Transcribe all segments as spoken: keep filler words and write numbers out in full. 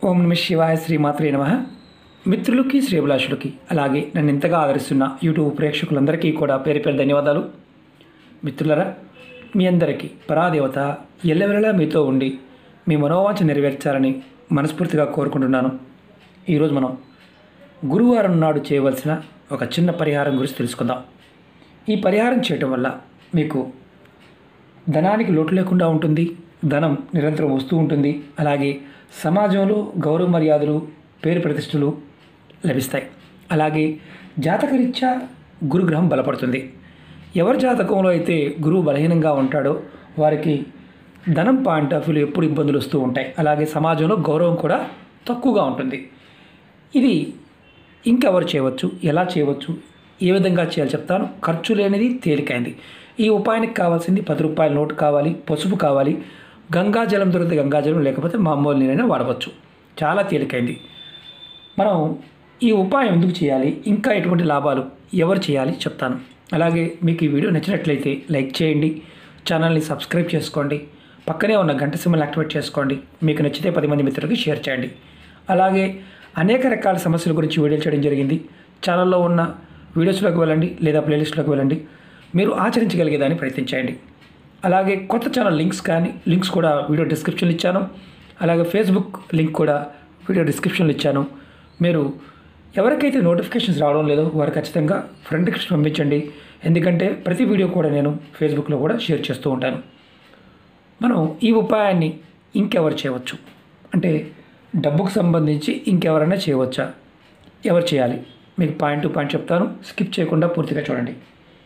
ఓం నమ శివాయ శ్రీమాత్రే నమః. మిత్రులకి శ్రేభిలాషులకి అలాగే నన్ను ఇంతగా ఆదరిస్తున్న యూట్యూబ్ ప్రేక్షకులందరికీ కూడా పేరు పేరు ధన్యవాదాలు. మిత్రులరా, మీ అందరికీ పరాదేవత ఎల్లవెల్లలా మీతో ఉండి మీ మనోవాంఛ నెరవేర్చాలని మనస్ఫూర్తిగా కోరుకుంటున్నాను. ఈరోజు మనం గురువారం నాడు చేయవలసిన ఒక చిన్న పరిహారం గురించి తెలుసుకుందాం. ఈ పరిహారం చేయటం వల్ల మీకు ధనానికి లోటు లేకుండా ఉంటుంది, ధనం నిరంతరం వస్తూ ఉంటుంది, అలాగే సమాజంలో గౌరవ మర్యాదలు, పేరు ప్రతిష్టలు లభిస్తాయి. అలాగే జాతకరీత్యా గురుగ్రహం బలపడుతుంది. ఎవరి జాతకంలో అయితే గురువు బలహీనంగా ఉంటాడో వారికి ధనం పాయింట్ ఆఫ్ వ్యూలో ఎప్పుడు ఇబ్బందులు వస్తూ ఉంటాయి. అలాగే సమాజంలో గౌరవం కూడా తక్కువగా ఉంటుంది. ఇది ఇంకెవరు చేయవచ్చు, ఎలా చేయవచ్చు, ఏ విధంగా చేయాలి చెప్తాను. ఖర్చు లేనిది తేలికైంది. ఈ ఉపాయానికి కావాల్సింది పది రూపాయల నోటు కావాలి, పసుపు కావాలి, గంగాజలం దొరికితే గంగాజలం, లేకపోతే మామూలు నీరైనా వాడవచ్చు. చాలా తేలికైంది. మనం ఈ ఉపాయం ఎందుకు చేయాలి, ఇంకా ఎటువంటి లాభాలు ఎవరు చేయాలి చెప్తాను. అలాగే మీకు ఈ వీడియో నచ్చినట్లయితే లైక్ చేయండి, ఛానల్ని సబ్స్క్రైబ్ చేసుకోండి, పక్కనే ఉన్న గంట సింబల్ యాక్టివేట్ చేసుకోండి. మీకు నచ్చితే పది మంది మిత్రులకి షేర్ చేయండి. అలాగే అనేక రకాల సమస్యల గురించి వీడియోలు చేయడం జరిగింది. ఛానల్లో ఉన్న వీడియోస్లోకి వెళ్ళండి లేదా ప్లేలిస్ట్లోకి వెళ్ళండి. మీరు ఆచరించగలిగేదాన్ని ప్రయత్నించండి. అలాగే కొత్త ఛానల్ లింక్స్ కానీ లింక్స్ కూడా వీడియో డిస్క్రిప్షన్లో ఇచ్చాను. అలాగే ఫేస్బుక్ లింక్ కూడా వీడియో డిస్క్రిప్షన్లో ఇచ్చాను. మీరు ఎవరికైతే నోటిఫికేషన్స్ రావడం లేదో వారు ఖచ్చితంగా ఫ్రెండ్ రిక్వెస్ట్ పంపించండి. ఎందుకంటే ప్రతి వీడియో కూడా నేను ఫేస్బుక్లో కూడా షేర్ చేస్తూ ఉంటాను. మనం ఈ ఉపాయాన్ని ఇంకెవరు చేయవచ్చు అంటే డబ్బుకు సంబంధించి ఇంకెవరైనా చేయవచ్చా, ఎవరు చేయాలి, మీకు పాయింట్ టు పాయింట్ చెప్తాను. స్కిప్ చేయకుండా పూర్తిగా చూడండి.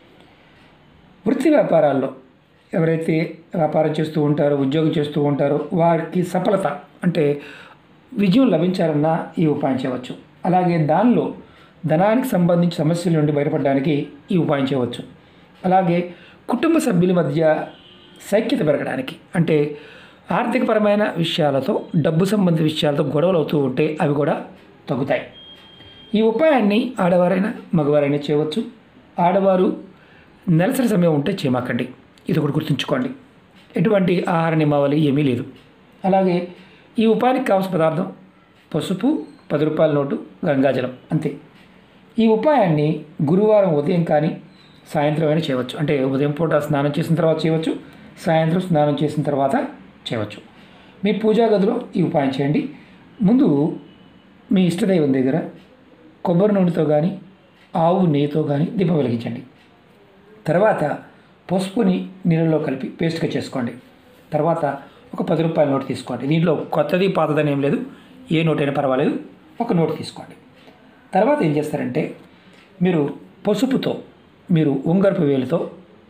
వృత్తి వ్యాపారాల్లో ఎవరైతే వ్యాపారం చేస్తూ ఉంటారో, ఉద్యోగం చేస్తూ ఉంటారో వారికి సఫలత అంటే విజయం లభించాలన్నా ఈ ఉపాయం చేయవచ్చు. అలాగే దానిలో ధనానికి సంబంధించి సమస్యల నుండి బయటపడడానికి ఈ ఉపాయం చేయవచ్చు. అలాగే కుటుంబ సభ్యుల మధ్య సైక్యత పెరగడానికి అంటే ఆర్థికపరమైన విషయాలతో, డబ్బు సంబంధిత విషయాలతో గొడవలు అవుతూ ఉంటే అవి కూడా తగ్గుతాయి. ఈ ఉపాయాన్ని ఆడవారైనా మగవారైనా చేయవచ్చు. ఆడవారు నెలసరి సమయం ఉంటే చేయమాకండి. ఇది ఒకటి గుర్తుంచుకోండి. ఎటువంటి ఆహార నియమావళి ఏమీ లేదు. అలాగే ఈ ఉపాయానికి కావాల్సిన పదార్థం పసుపు, పది రూపాయల నోటు, గంగాజలం, అంతే. ఈ ఉపాయాన్ని గురువారం ఉదయం కానీ సాయంత్రం అయినా చేయవచ్చు. అంటే ఉదయం పూట స్నానం చేసిన తర్వాత చేయవచ్చు, సాయంత్రం స్నానం చేసిన తర్వాత చేయవచ్చు. మీ పూజా గదిలో ఈ ఉపాయం చేయండి. ముందు మీ ఇష్టదైవం దగ్గర కొబ్బరి నూనెతో కానీ ఆవు నెయ్యితో కానీ దీపం వెలిగించండి. తర్వాత పసుపుని నీళ్ళలో కలిపి పేస్ట్గా చేసుకోండి. తర్వాత ఒక పది రూపాయల నోటు తీసుకోండి. దీంట్లో కొత్తది పాతదని ఏం లేదు, ఏ నోట్ అయినా పర్వాలేదు, ఒక నోటు తీసుకోండి. తర్వాత ఏం చేస్తారంటే మీరు పసుపుతో మీరు ఉంగరపు వేలుతో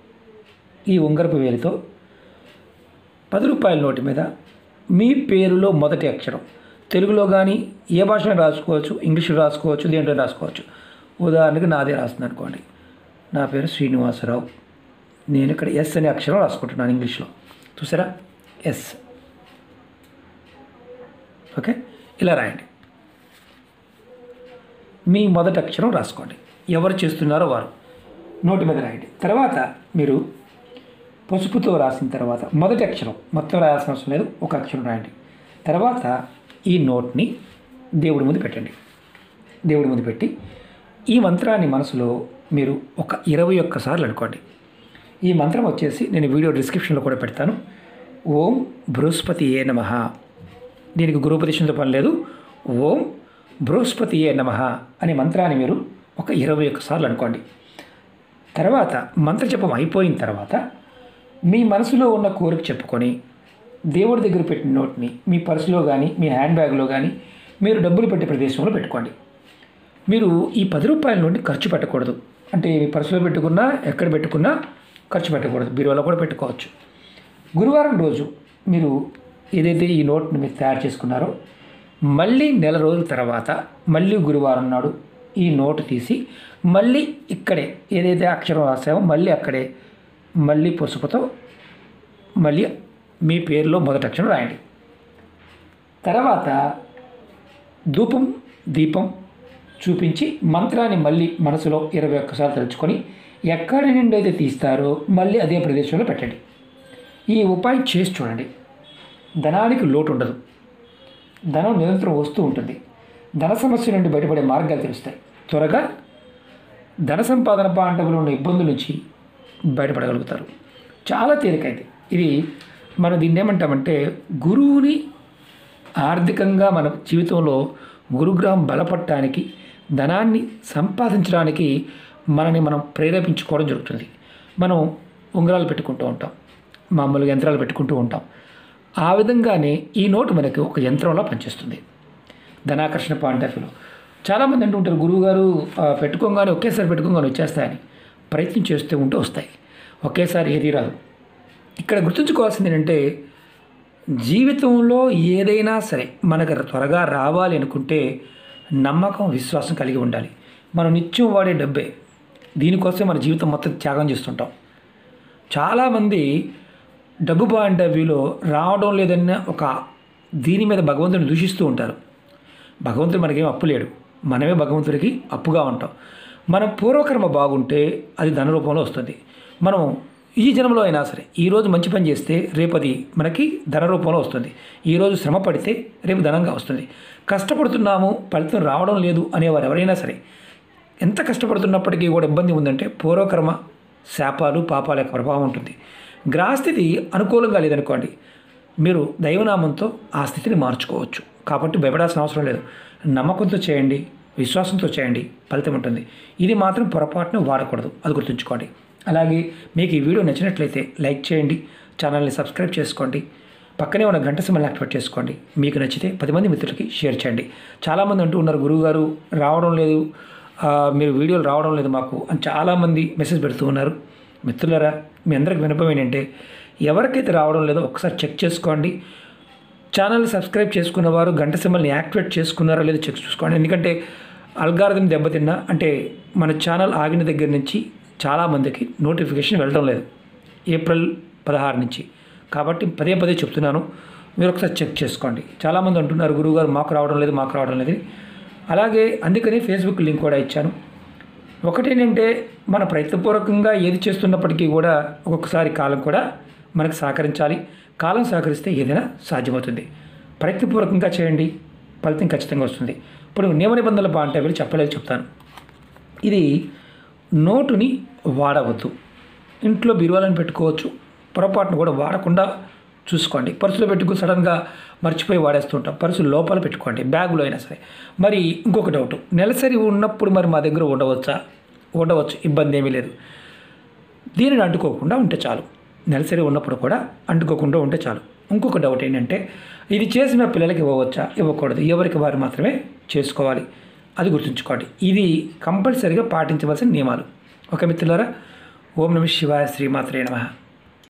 ఈ ఉంగరపు వేలుతో పది రూపాయల నోటు మీద మీ పేరులో మొదటి అక్షరం తెలుగులో కానీ ఏ భాషలో రాసుకోవచ్చు, ఇంగ్లీష్లో రాసుకోవచ్చు, దేంట్లో రాసుకోవచ్చు. ఉదాహరణకు నాదే రాస్తుంది అనుకోండి. నా పేరు శ్రీనివాసరావు. నేను ఇక్కడ ఎస్ అనే అక్షరం రాసుకుంటున్నాను ఇంగ్లీష్లో. చూసారా, ఎస్. ఓకే, ఇలా రాయండి. మీ మొదటి అక్షరం రాసుకోండి. ఎవరు చేస్తున్నారో వారు నోటి మీద రాయండి. తర్వాత మీరు పసుపుతో రాసిన తర్వాత మొదటి అక్షరం మొత్తం రాయాల్సిన అవసరం లేదు, ఒక అక్షరం రాయండి. తర్వాత ఈ నోట్ని దేవుడి ముందు పెట్టండి. దేవుడి ముందు పెట్టి ఈ మంత్రాన్ని మనసులో మీరు ఒక ఇరవై ఒక్కసార్లు అనుకోండి. ఈ మంత్రం వచ్చేసి నేను వీడియో డిస్క్రిప్షన్లో కూడా పెడతాను. ఓం బృహస్పతియే నమః. దీనికి గురుపదేశంతో పని లేదు. ఓం బృహస్పతియే నమః అనే మంత్రాన్ని మీరు ఒక ఇరవై ఒక్కసార్లు అనుకోండి. తర్వాత మంత్రజపం అయిపోయిన తర్వాత మీ మనసులో ఉన్న కోరిక చెప్పుకొని దేవుడి దగ్గర పెట్టిన నోట్ని మీ పర్సులో కానీ మీ హ్యాండ్ బ్యాగ్లో కానీ మీరు డబ్బులు పెట్టే ప్రదేశంలో పెట్టుకోండి. మీరు ఈ పది రూపాయల నుండి ఖర్చు పెట్టకూడదు. అంటే మీ పర్సులో పెట్టుకున్నా ఎక్కడ పెట్టుకున్నా ఖర్చు పెట్టకూడదు. బీరువాలో కూడా పెట్టుకోవచ్చు. గురువారం రోజు మీరు ఏదైతే ఈ నోట్ని మీరు తయారు చేసుకున్నారో మళ్ళీ నెల రోజుల తర్వాత మళ్ళీ గురువారం నాడు ఈ నోటు తీసి మళ్ళీ ఇక్కడే ఏదైతే అక్షరం రాసామో మళ్ళీ అక్కడే మళ్ళీ పసుపుతో మళ్ళీ మీ పేరులో మొదటి అక్షరం రాయండి. తర్వాత ధూపం దీపం చూపించి మంత్రాన్ని మళ్ళీ మనసులో ఇరవై ఒక్కసార్లు తలుచుకొని ఎక్కడి నుండి అయితే తీస్తారో మళ్ళీ అదే ప్రదేశంలో పెట్టండి. ఈ ఉపాయం చేసి చూడండి. ధనానికి లోటు ఉండదు. ధనం నిరంతరం వస్తూ ఉంటుంది. ధన సమస్య నుండి బయటపడే మార్గాలు తెలుస్తాయి. త్వరగా ధన సంపాదన పాండవులు ఉన్న ఇబ్బందుల నుంచి బయటపడగలుగుతారు. చాలా తేలికైంది ఇది. మనం దీన్ని ఏమంటామంటే గురువుని ఆర్థికంగా మన జీవితంలో గురుగ్రహం బలపడటానికి, ధనాన్ని సంపాదించడానికి మనని మనం ప్రేరేపించుకోవడం జరుగుతుంది. మనం ఉంగరాలు పెట్టుకుంటూ ఉంటాం, మామూలుగా యంత్రాలు పెట్టుకుంటూ ఉంటాం. ఆ విధంగానే ఈ నోటు మనకి ఒక యంత్రంలో పనిచేస్తుంది. ధనాకర్షణ పాయింట్ ఆఫ్ వ్యూలో చాలామంది అంటూ ఉంటారు, గురువుగారు పెట్టుకోగానే ఒకేసారి పెట్టుకోగానే వచ్చేస్తాయని. ప్రయత్నం చేస్తూ ఉంటే వస్తాయి, ఒకేసారి ఏది రాదు. ఇక్కడ గుర్తుంచుకోవాల్సింది ఏంటంటే జీవితంలో ఏదైనా సరే మనకు త్వరగా రావాలి అనుకుంటే నమ్మకం, విశ్వాసం కలిగి ఉండాలి. మనం నిత్యం వాడే డబ్బే, దీనికోసం మన జీవితం మొత్తం త్యాగం చేస్తుంటాం. చాలామంది డబ్బు పాయింట్ ఆఫ్ వ్యూలో రావడం లేదన్న ఒక దీని మీద భగవంతుని దూషిస్తూ ఉంటారు. భగవంతుడు మనకేం అప్పు లేడు, మనమే భగవంతుడికి అప్పుగా ఉంటాం. మన పూర్వకర్మ బాగుంటే అది ధన రూపంలో వస్తుంది. మనం ఈ జన్మలో అయినా సరే ఈరోజు మంచి పని చేస్తే రేపు అది మనకి ధన రూపంలో వస్తుంది. ఈరోజు శ్రమ పడితే రేపు ధనంగా వస్తుంది. కష్టపడుతున్నాము, ఫలితం రావడం లేదు అనేవారు ఎవరైనా సరే ఎంత కష్టపడుతున్నప్పటికీ కూడా ఇబ్బంది ఉందంటే పూర్వకర్మ శాపాలు, పాపాల యొక్క ప్రభావం ఉంటుంది. గ్రహస్థితి అనుకూలంగా లేదనుకోండి, మీరు దైవనామంతో ఆ స్థితిని మార్చుకోవచ్చు. కాబట్టి భయపడాల్సిన అవసరం లేదు. నమ్మకంతో చేయండి, విశ్వాసంతో చేయండి, ఫలితం ఉంటుంది. ఇది మాత్రం పొరపాటును వాడకూడదు, అది గుర్తుంచుకోండి. అలాగే మీకు ఈ వీడియో నచ్చినట్లయితే లైక్ చేయండి, ఛానల్ని సబ్స్క్రైబ్ చేసుకోండి, పక్కనే ఉన్న గంట సింబల్ యాక్టివేట్ చేసుకోండి. మీకు నచ్చితే పది మంది మిత్రులకి షేర్ చేయండి. చాలామంది అంటూ ఉన్నారు, గురువుగారు రావడం లేదు, మీరు వీడియోలు రావడం లేదు మాకు అని చాలామంది మెసేజ్ పెడుతూ ఉన్నారు. మిత్రులారా, మీ అందరికి వినపం ఏంటంటే ఎవరికైతే రావడం లేదో ఒకసారి చెక్ చేసుకోండి. ఛానల్ సబ్స్క్రైబ్ చేసుకున్న వారు గంట సింబల్ని యాక్టివేట్ చేసుకున్నారా లేదో చెక్ చూసుకోండి. ఎందుకంటే అల్గారిథం దెబ్బతిన్నా అంటే మన ఛానల్ ఆగిన దగ్గర నుంచి చాలామందికి నోటిఫికేషన్ వెళ్ళడం లేదు ఏప్రిల్ పదహారు నుంచి. కాబట్టి పదే పదే చెప్తున్నాను, మీరు ఒకసారి చెక్ చేసుకోండి. చాలామంది అంటున్నారు, గురువుగారు మాకు రావడం లేదు మాకు రావడం లేదు. అలాగే అందుకని ఫేస్బుక్ లింక్ కూడా ఇచ్చాను. ఒకటేంటంటే మన ప్రయత్నపూర్వకంగా ఏది చేస్తున్నప్పటికీ కూడా ఒక్కొక్కసారి కాలం కూడా మనకు సహకరించాలి. కాలం సహకరిస్తే ఏదైనా సాధ్యమవుతుంది. ప్రయత్నపూర్వకంగా చేయండి, ఫలితం ఖచ్చితంగా వస్తుంది. ఇప్పుడు నియమ నిబంధనల పాయింట్ ఆఫ్ వ్యూ చెప్పలేదు చెప్తాను. ఇది నోటుని వాడవద్దు. ఇంట్లో బీరువాలను పెట్టుకోవచ్చు, పొరపాటును కూడా వాడకుండా చూసుకోండి. పర్సులో పెట్టుకుని సడన్గా మర్చిపోయి వాడేస్తుంటాం. పర్సు లోపల పెట్టుకోండి, బ్యాగులో అయినా సరే. మరి ఇంకొక డౌట్, నెలసరి ఉన్నప్పుడు మరి మా దగ్గర ఉండవచ్చా? ఉండవచ్చు, ఇబ్బంది ఏమీ లేదు. దీనిని అంటుకోకుండా ఉంటే చాలు. నెలసరి ఉన్నప్పుడు కూడా అంటుకోకుండా ఉంటే చాలు. ఇంకొక డౌట్ ఏంటంటే ఇది చేసిన పిల్లలకి ఇవ్వవచ్చా? ఇవ్వకూడదు, ఎవరికి వారు మాత్రమే చేసుకోవాలి. అది గుర్తుంచుకోండి. ఇది కంపల్సరీగా పాటించవలసిన నియమాలు. ఓకే మిత్రులారా, ఓం నమః శివాయ, శ్రీమాత్రే నమః.